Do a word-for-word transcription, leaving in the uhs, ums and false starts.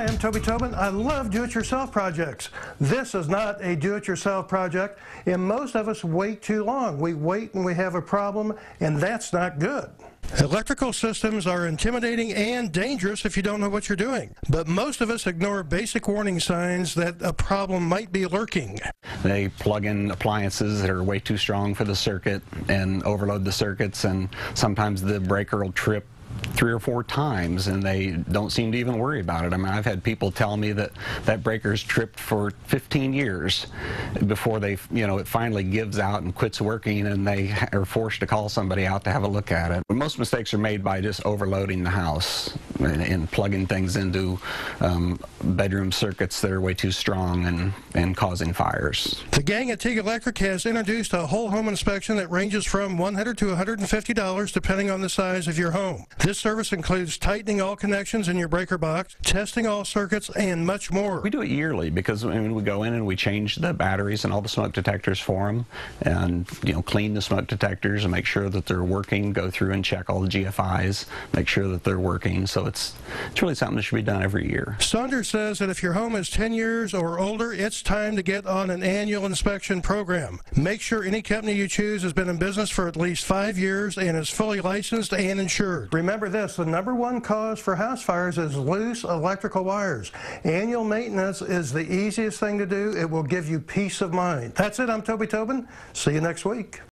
Hi, I'm Toby Tobin. I love do-it-yourself projects. This is not a do-it-yourself project, and most of us wait too long. We wait and we have a problem, and that's not good. Electrical systems are intimidating and dangerous if you don't know what you're doing. But most of us ignore basic warning signs that a problem might be lurking. They plug in appliances that are way too strong for the circuit and overload the circuits, and sometimes the breaker will trip three or four times and they don't seem to even worry about it. I mean, I've had people tell me that that breaker's tripped for fifteen years before they, you know, it finally gives out and quits working, and they are forced to call somebody out to have a look at it. Most mistakes are made by just overloading the house and, and plugging things into um, bedroom circuits that are way too strong and, and causing fires. The gang at Teague Electric has introduced a whole home inspection that ranges from one hundred dollars to one hundred fifty dollars depending on the size of your home. This service includes tightening all connections in your breaker box, testing all circuits, and much more. We do it yearly because I mean, we go in and we change the batteries and all the smoke detectors for them, and you know, clean the smoke detectors and make sure that they're working. Go through and check all the G F Is, make sure that they're working. So it's it's really something that should be done every year. Saunders says that if your home is ten years or older, it's time to get on an annual inspection program. Make sure any company you choose has been in business for at least five years and is fully licensed and insured. Remember this, the number one cause for house fires is loose electrical wires. Annual maintenance is the easiest thing to do. It will give you peace of mind. That's it. I'm Toby Tobin. See you next week.